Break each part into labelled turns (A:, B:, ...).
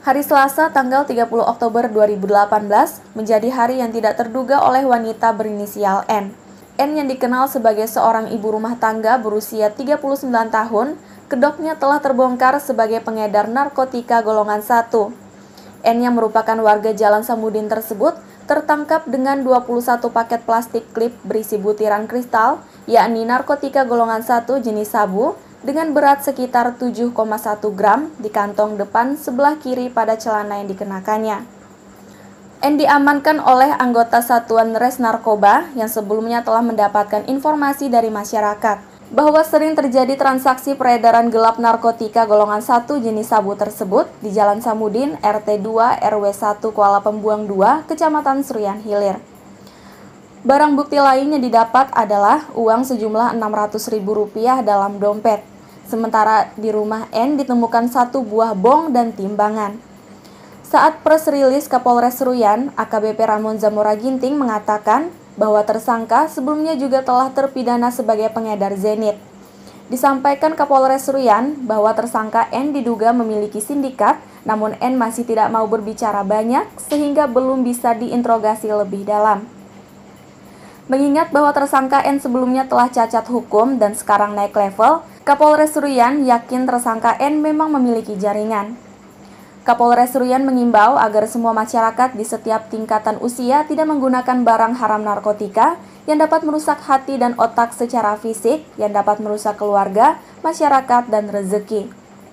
A: Hari Selasa tanggal 30 Oktober 2018 menjadi hari yang tidak terduga oleh wanita berinisial N. N yang dikenal sebagai seorang ibu rumah tangga berusia 39 tahun, kedoknya telah terbongkar sebagai pengedar narkotika golongan 1. N yang merupakan warga Jalan Samudin tersebut tertangkap dengan 21 paket plastik klip berisi butiran kristal, yakni narkotika golongan 1 jenis sabu, dengan berat sekitar 7,1 gram di kantong depan sebelah kiri pada celana yang dikenakannya. N diamankan oleh anggota Satuan Res Narkoba yang sebelumnya telah mendapatkan informasi dari masyarakat bahwa sering terjadi transaksi peredaran gelap narkotika golongan 1 jenis sabu tersebut di Jalan Samudin, RT 2, RW 1, Kuala Pembuang 2, Kecamatan Seruyan Hilir. Barang bukti lain yang didapat adalah uang sejumlah Rp600.000 dalam dompet. Sementara di rumah N ditemukan 1 buah bong dan timbangan. Saat press release Kapolres Seruyan, AKBP Ramon Zamora Ginting mengatakan bahwa tersangka sebelumnya juga telah terpidana sebagai pengedar zenit. Disampaikan Kapolres Seruyan bahwa tersangka N diduga memiliki sindikat, namun N masih tidak mau berbicara banyak sehingga belum bisa diinterogasi lebih dalam. Mengingat bahwa tersangka N sebelumnya telah cacat hukum dan sekarang naik level, Kapolres Seruyan yakin tersangka N memang memiliki jaringan. Kapolres Seruyan mengimbau agar semua masyarakat di setiap tingkatan usia tidak menggunakan barang haram narkotika yang dapat merusak hati dan otak secara fisik, yang dapat merusak keluarga, masyarakat, dan rezeki.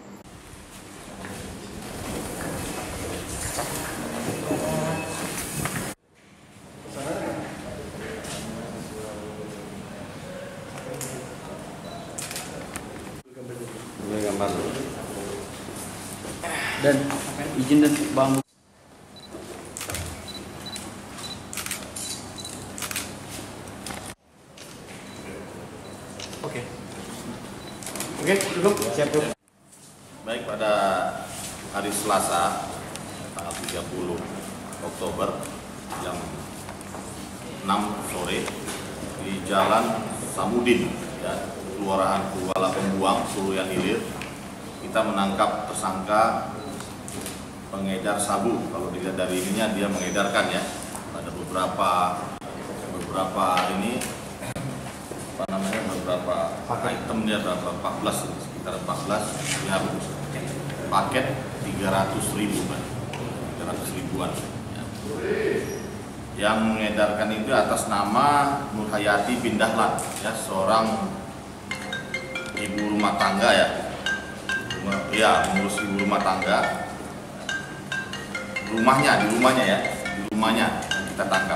B: Dan izin dan Bang. Oke, cukup. Siap.
C: Baik, pada hari Selasa tanggal 30 Oktober jam 6 sore di Jalan Samudin, ya, Kelurahan Kuala Pembuang, Seruyan Hilir, kita menangkap tersangka pengedar sabu. Kalau dilihat dari ininya dia mengedarkan, ya. Ada beberapa ini beberapa item, dia berapa 14, sekitar 14 dia paket 300 ribuan, ya. Yang mengedarkan itu atas nama Nur Hayati bin Dahlan, ya, seorang ibu rumah tangga, ya, mengurus ibu rumah tangga. Di rumahnya kita tangkap.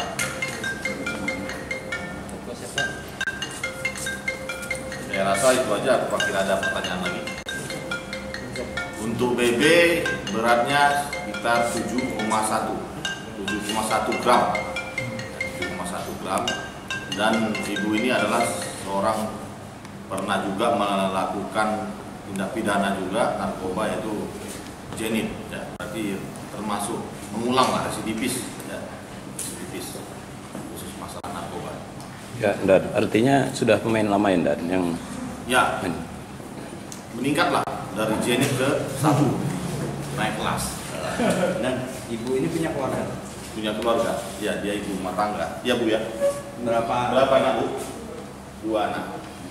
C: Saya rasa itu aja. Apakah ada pertanyaan lagi? Untuk BB beratnya sekitar 7,1 gram, 7,1 gram. Dan ibu ini adalah seorang pernah juga melakukan tindak pidana juga narkoba, yaitu zenit, ya. Berarti termasuk mengulang lah, residivis, ya. Residivis khusus masalah narkoba.
D: Ya, dan artinya sudah pemain lama ya, dan yang
C: ya meningkat lah dari zenit ke sabu, naik kelas.
B: Dan ibu ini punya keluarga?
C: Punya keluarga, ya, dia ibu rumah tangga. Ya, Bu, ya.
B: Berapa
C: anak, Bu? 2 anak.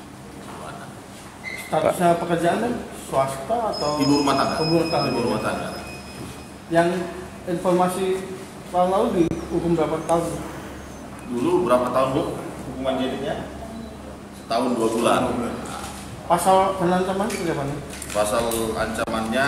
E: Statusnya pekerjaan swasta atau
C: Ibu rumah tangga.
E: Ibu rumah tangga. Yang informasi tahun lalu dihukum berapa tahun?
C: Dulu berapa tahun, Bu? Hukuman zenitnya? Setahun 2 bulan.
E: Pasal penancaman itu apa nih?
C: Pasal ancamannya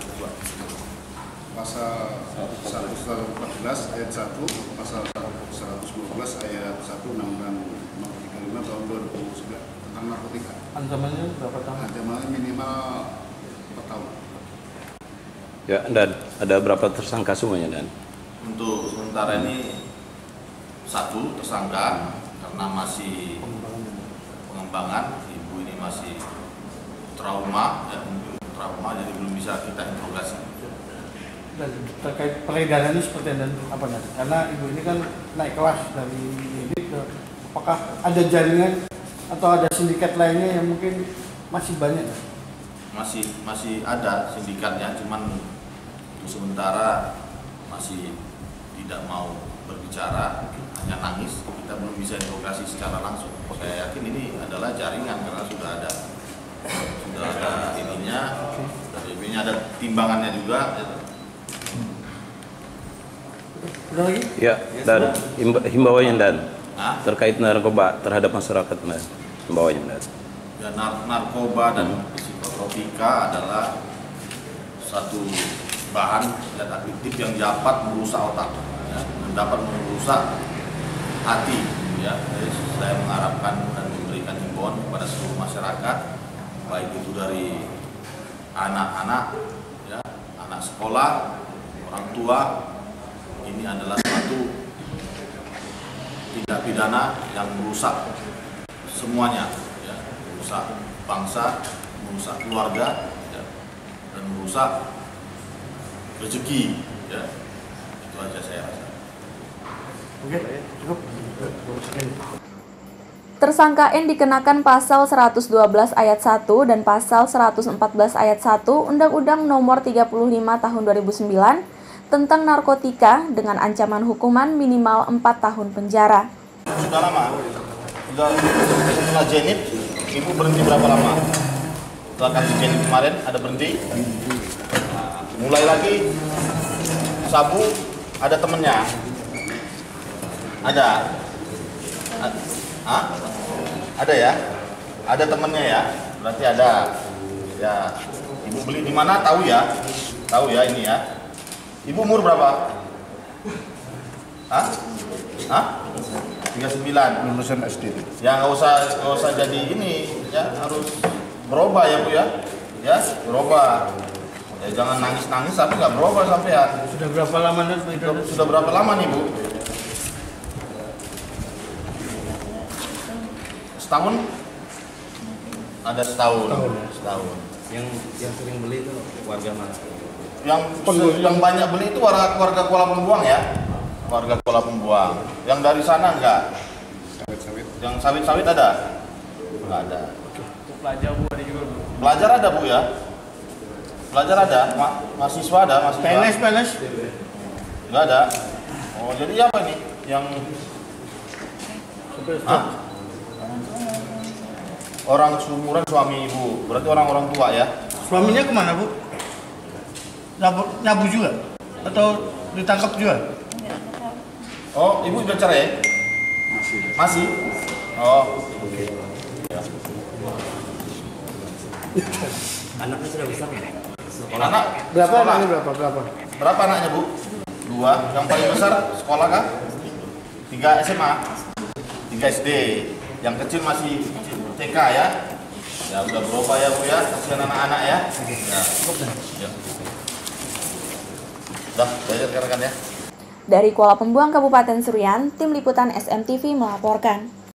F: pasal 114 ayat 1, pasal 112 ayat 1 Undang-Undang Nomor 35 tahun 2009 tentang narkotika.
E: Ancamannya berapa tahun?
F: Ancamannya minimal 4 tahun.
D: ya, dan ada berapa tersangka semuanya, dan
C: untuk sementara ini 1 tersangka karena masih pengembangan. Ibu ini masih trauma, jadi belum bisa kita interogasi.
E: Dan terkait peredarannya seperti apa nanti? Karena ibu ini kan naik kelas dari ini ke, apakah ada jaringan atau ada sindikat lainnya yang mungkin masih banyak?
C: Masih ada sindikatnya, cuman sementara masih tidak mau berbicara, hanya nangis. Kita belum bisa interogasi secara langsung. Saya yakin ini adalah jaringan karena sudah ada ininya, nya ada timbangannya juga.
E: Udah lagi?
D: Ya, dan himbauannya dan
C: Hah?
D: terkait narkoba terhadap masyarakat dan himbauannya dan.
C: Ya, narkoba dan psikotropika adalah satu bahan zat aktif yang dapat merusak otak, ya, dan dapat merusak hati. Ya, jadi saya mengharapkan dan memberikan himbauan kepada seluruh masyarakat, baik itu dari anak-anak, ya, anak sekolah, orang tua. Ini adalah suatu tindak pidana yang merusak semuanya, ya, merusak bangsa, merusak keluarga, ya, dan merusak rezeki. Ya. Itu aja saya rasa.
E: Oke, cukup.
A: Tersangka N dikenakan pasal 112 ayat 1 dan pasal 114 ayat 1 Undang-Undang Nomor 35 Tahun 2009 tentang narkotika dengan ancaman hukuman minimal 4 tahun penjara.
C: Sudah lama? Setelah Jenit, Ibu berhenti berapa lama? Setelah kasus Jenit kemarin, ada berhenti? Nah, mulai lagi, Sabu, ada temennya? Ada? Hah? Ada ya? Ada temennya ya? Berarti ada. Ya, Ibu beli di mana? Tahu ya? Tahu ya ini ya? Ibu umur berapa? Hah? Hah? 39.
F: Lulusan SD.
C: Ya nggak usah jadi ini, ya harus berubah ya Bu ya, ya berubah. Ya jangan nangis tapi nggak berubah sampai ya.
E: Sudah berapa lama nih?
C: Sudah berapa lama nih Bu? Setahun? Ada setahun. Setahun.
B: Yang sering beli itu warga mana?
C: Yang banyak beli itu warga Kuala Pembuang ya, warga Kuala Pembuang. Yang dari sana enggak?
F: Sawit-sawit.
C: Yang sawit-sawit ada? Enggak ada.
B: Pelajar Bu ada juga Bu.
C: Pelajar ada Bu ya? Pelajar ada? Mahasiswa ada? Mahasiswa?
E: PNS?
C: Enggak ada. Oh jadi apa nih? Yang Hah? Orang seumuran suami Ibu, berarti orang tua ya?
E: Suaminya kemana Bu? Nyabu juga? Atau ditangkap juga?
C: Oh, Ibu udah cerai? Masih? Oh, oke. Ya.
B: Anaknya sudah besar ya?
C: Anak?
E: Berapa
C: Sekolah.
E: anaknya berapa?
C: Berapa anaknya Bu? 2. Yang paling besar sekolah kah? 3 SMA? 3 SD. Yang kecil masih TK ya? Ya udah berubah ya Bu ya, kasihan anak-anak ya. Ya. Ya. Udah, belajar rekan-rekan ya.
A: Dari Kuala Pembuang, Kabupaten Serian, Tim Liputan SMTV melaporkan.